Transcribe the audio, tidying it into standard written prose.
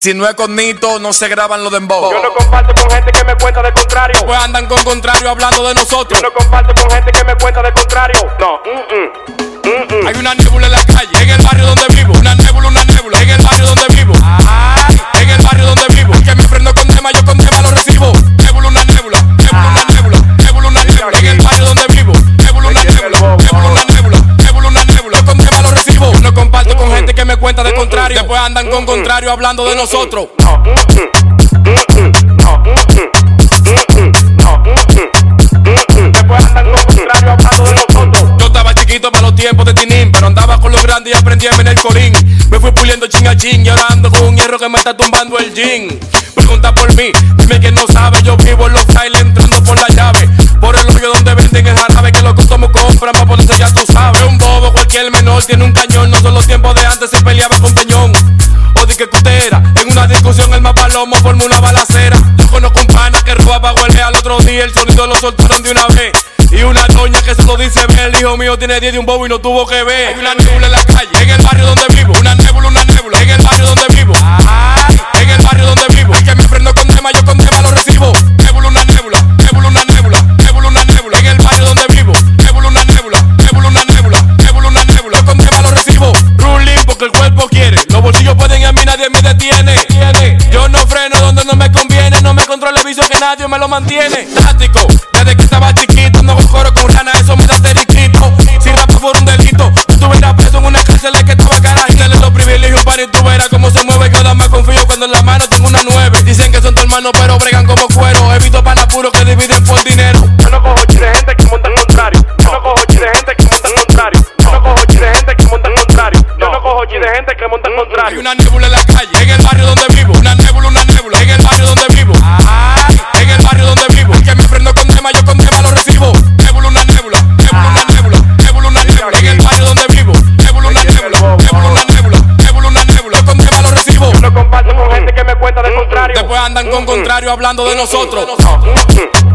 Si no es con Nito, no se graban los dembow. Yo no comparto con gente que me cuenta de contrario. Pues andan con contrario hablando de nosotros. Yo no comparto con gente que me cuenta de contrario. No. Hay una nébula en la calle, en el barrio donde vivo. Una nébula, en el barrio donde vivo. En el barrio donde vivo. Que me prendo con tema, yo con tema lo recibo. Nébula, una nébula, nébula, una nébula, en el barrio donde vivo. Nébula, una nébula, una nébula, con tema lo recibo. Yo no comparto con gente que me cuenta de contrario. Después andan con contrario hablando de nosotros. Después andan con contrario hablando de nosotros. Yo estaba chiquito para los tiempos de Tinín, pero andaba con los grandes y aprendí en el corín. Me fui puliendo chin a chin y ahora ando con un hierro que me está tumbando el jean. Pregunta por mí, dime quién no sabe. Yo vivo en los trailers entrando por la llave, por el hoyo donde venden el jarabe que los costumos compran para ponerse, ya tú sabes. Un bobo cualquier menor tiene un cañón. No son los tiempos de antes, se peleaba con peñón o di que cutera. En una discusión el más palomo formó una balacera. Yo conozco un pana que robaba huele al otro día. El sonido lo soltaron de una vez. Y una doña que se lo dice ver. El hijo mío tiene 10 de un bobo y no tuvo que ver. Hay una nébula en la calle, en el barrio donde vivo. Una nébula, en el barrio donde vivo. En el barrio donde vivo. Y que me prendo con tema, yo con tema lo recibo. Nébula, una nébula, en el barrio donde vivo. Nébula, una nébula, con tema lo recibo. Ruling porque el cuerpo quiere. Los bolsillos pueden y a mí nadie me detiene. Yo no freno donde no me conviene. No me controlo el vicio que nadie me lo mantiene. Tático, desde que estaba chiquito. No coro con rana, eso me da teriquito. Si rapo por un delito, tú estuvieras preso en una cárcel que estaba carajito. Dale los privilegios para y tú verás cómo se mueve. Yo nada más confío cuando en la mano tengo una 9. Dicen que son tu hermano pero bregan como cuero. Evito pana puro que dividen por dinero. Yo no cojo chi de gente que monta al contrario. Yo no cojo chi de gente que monta al contrario. Yo no cojo chi de gente que monta al contrario. Yo no cojo chi de gente que monta al Hay contrario. una nébula en la calle, en el barrio donde vivo. Una nébula, en el barrio donde vivo. En el barrio donde vivo. Que me prendo con tema, yo con tema lo recibo. Nébula, una nébula, en el barrio donde vivo. Nébula, una nébula, con tema lo recibo. Yo no comparto con gente que me cuenta de contrario. Después andan con contrario hablando de nosotros. No.